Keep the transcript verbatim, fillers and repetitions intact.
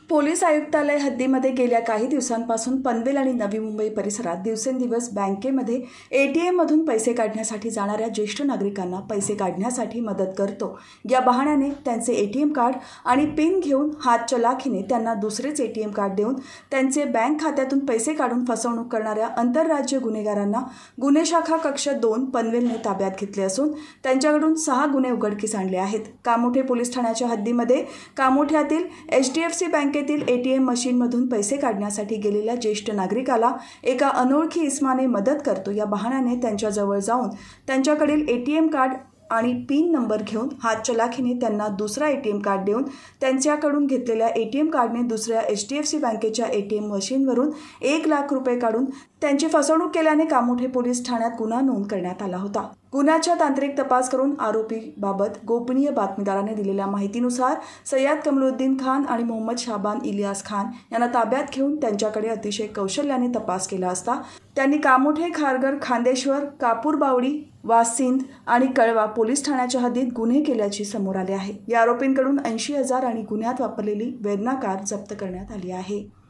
Police आयुक्तालय हद्दीमध्ये गेल्या काही दिवसांपासून पनवेल आणि नवी मुंबई परिसरात दिवसेंदिवस बँकेमध्ये एटीएममधून पैसे काढण्यासाठी जाणाऱ्या ज्येष्ठ नागरिकांना पैसे काढण्यासाठी मदत करतो या बहाण्याने त्यांचे एटीएम कार्ड आणि पिन घेऊन हातचलाखीने त्यांना दुसरेच एटीएम कार्ड देऊन त्यांचे बँक खात्यातून पैसे काढून फसवणूक करणाऱ्या आंतरराज्य गुन्हेगारांना गुन्हे शाखा कक्ष दोन पनवेलने ताब्यात घेतले असून त्यांच्याकडून सहा गुन्हे उघडकीस आणले आहेत। कामोठे पोलीस ठाण्याच्या हद्दीमध्ये कामोठ्यातील H D F C bank ATM मशीनमधून पैसे काढण्यासाठी गेलेल्या ज्येष्ठ नागरिकाला एका अनोळखी इस्माने मदत करतो या बहाण्याने त्यांच्याजवळ जाऊन त्यांच्याकडील एटीएम कार्ड आणि पिन नंबर घेऊन हातचलाखीने त्यांना दुसरा एटीएम कार्ड देऊन त्यांच्याकडून घेतलेल्या एटीएम कार्डने दुसऱ्या एच डी एफ सी बँकेच्या एटीएम मशीनवरून एक लाख रुपये काढून त्यांची फसवणूक केल्याने कामोठे पोलीस ठाण्यात गुन्हा नोंद करण्यात आला होता। गुन्ह्याचा तांत्रिक तपास करून आरोपीबाबत गोपनीय बातमीदाराने दिलेल्या माहितीनुसार सय्यद कमरुद्दीन खान आणि मोहम्मद शाबान इलियास खान यांना ताब्यात घेऊन त्यांच्याकडे अतिशय कौशल्याने तपास केला असता त्यांनी कामोठे, खारघर, खांदेश्वर, कापूरबावडी, वासिंद आणि कळवा पोलीस ठाण्याच्या हद्दीत गुन्हे केल्याचे समोर आले आहे। या आरोपींकडून ऐंशी हजार आणि गुन्ह्यात वापरलेली वेदना कार जप्त करण्यात आली आहे।